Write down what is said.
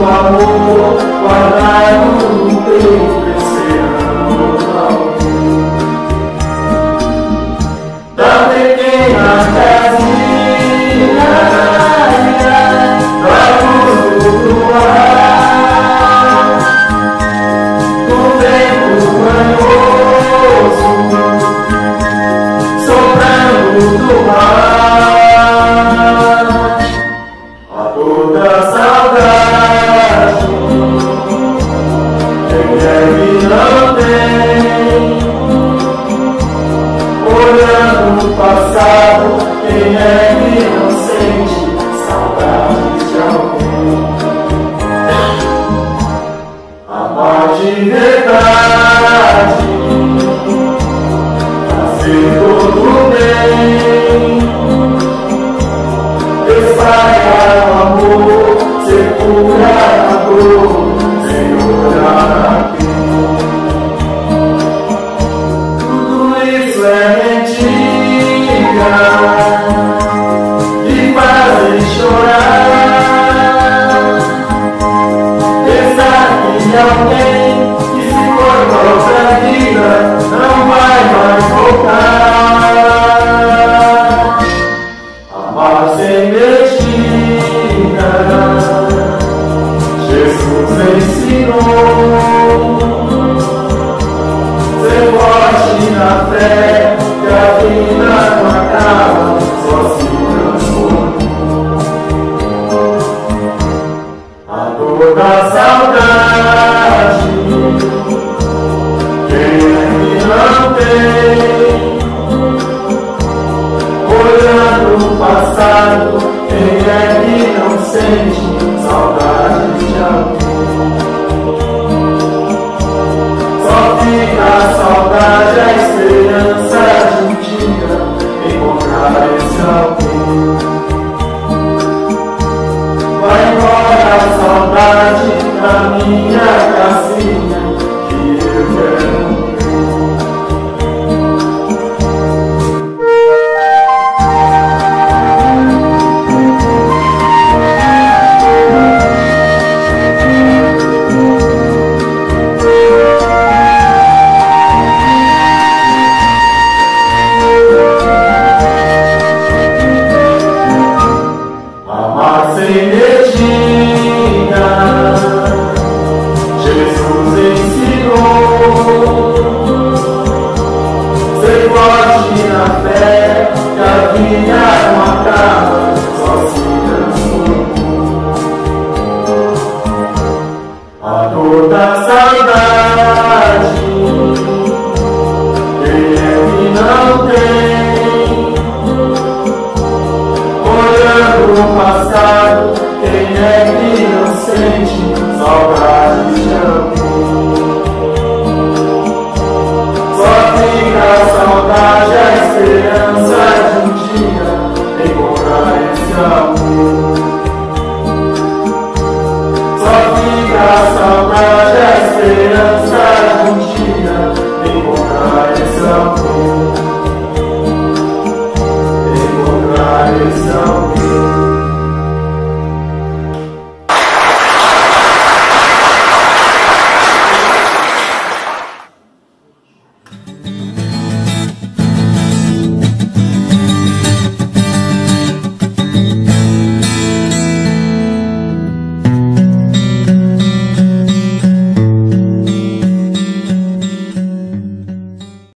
amor guardado no peito esperando alguém. Da pequena casinha, da luz do luar, do vento manhoso soprando do mar. A toda saudade, quem é que não tem? Olhando o passado, quem é que não sente saudade de alguém? Amar de verdade, fazer todo bem, espalhar o amor, segurar a dor, sem olhar a quem. Tudo isso é mentira, que fazem chorar. Pensar que alguém que se foi para outra vida não vai mais voltar. Amar sem mentira, Jesus ensinou. Ser forte na fé, que a vida não acaba, só se transforma. A toda saudade, quem é que não tem? Olhando o passado, quem é que não sente saudade de alguém? Só fica a saudade, a esperança de um dia encontrar esse alguém. Vai embora a saudade da minha casinha, que eu quero sem medir.